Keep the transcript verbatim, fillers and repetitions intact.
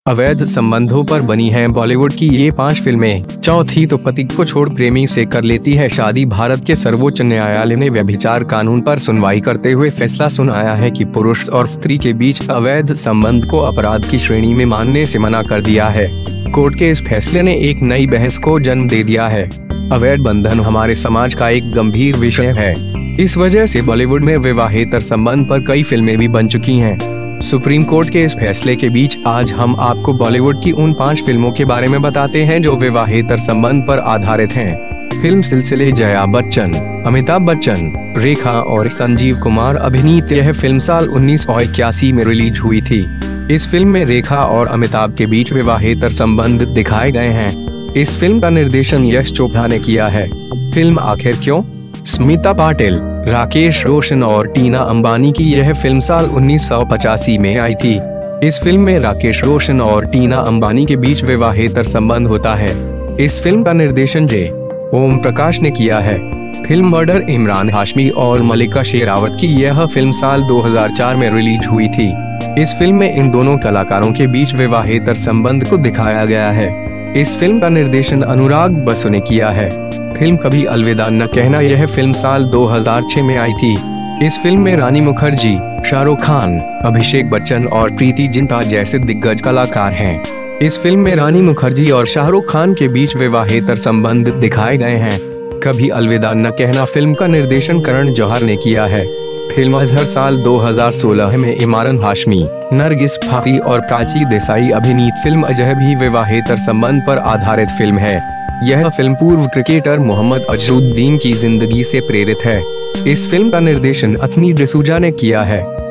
अवैध संबंधों पर बनी हैं बॉलीवुड की ये पांच फिल्में। चौथी तो पति को छोड़ प्रेमी से कर लेती है शादी। भारत के सर्वोच्च न्यायालय ने व्यभिचार कानून पर सुनवाई करते हुए फैसला सुनाया है कि पुरुष और स्त्री के बीच अवैध संबंध को अपराध की श्रेणी में मानने से मना कर दिया है। कोर्ट के इस फैसले ने एक नई बहस को जन्म दे दिया है। अवैध बंधन हमारे समाज का एक गंभीर विषय है। इस वजह से बॉलीवुड में विवाहेतर संबंध पर कई फिल्में भी बन चुकी हैं। सुप्रीम कोर्ट के इस फैसले के बीच आज हम आपको बॉलीवुड की उन पांच फिल्मों के बारे में बताते हैं जो विवाहेतर संबंध पर आधारित हैं। फिल्म सिलसिले जया बच्चन, अमिताभ बच्चन, रेखा और संजीव कुमार अभिनीत यह फिल्म साल उन्नीस सौ इक्यासी में रिलीज हुई थी। इस फिल्म में रेखा और अमिताभ के बीच विवाहेतर संबंध दिखाए गए हैं। इस फिल्म का निर्देशन यश चोपड़ा ने किया है। फिल्म आखिर क्यों? स्मिता पाटिल, राकेश रोशन और टीना अंबानी की यह फिल्म साल उन्नीस सौ पचासी में आई थी। इस फिल्म में राकेश रोशन और टीना अंबानी के बीच विवाहेतर संबंध होता है। इस फिल्म का निर्देशन जे ओम प्रकाश ने किया है। फिल्म मर्डर इमरान हाशमी और मल्लिका शेरावत की यह फिल्म साल दो हज़ार चार में रिलीज हुई थी। इस फिल्म में इन दोनों कलाकारों के बीच विवाहेतर संबंध को दिखाया गया है। इस फिल्म का निर्देशन अनुराग बसु ने किया है। फिल्म कभी अलविदा न कहना यह फिल्म साल दो हज़ार छह में आई थी। इस फिल्म में रानी मुखर्जी, शाहरुख खान, अभिषेक बच्चन और प्रीति जिंटा जैसे दिग्गज कलाकार हैं। इस फिल्म में रानी मुखर्जी और शाहरुख खान के बीच विवाहेतर संबंध दिखाए गए हैं। कभी अलविदा न कहना फिल्म का निर्देशन करण जौहर ने किया है। फिल्म अजहर साल दो हज़ार सोलह में इमरान हाशमी, नरगिस फाकरी और प्राची देसाई अभिनीत फिल्म अजहर भी विवाहेतर संबंध पर आधारित फिल्म है। यह फिल्म पूर्व क्रिकेटर मोहम्मद अजहरुद्दीन की जिंदगी से प्रेरित है। इस फिल्म का निर्देशन अथनी डिसूजा ने किया है।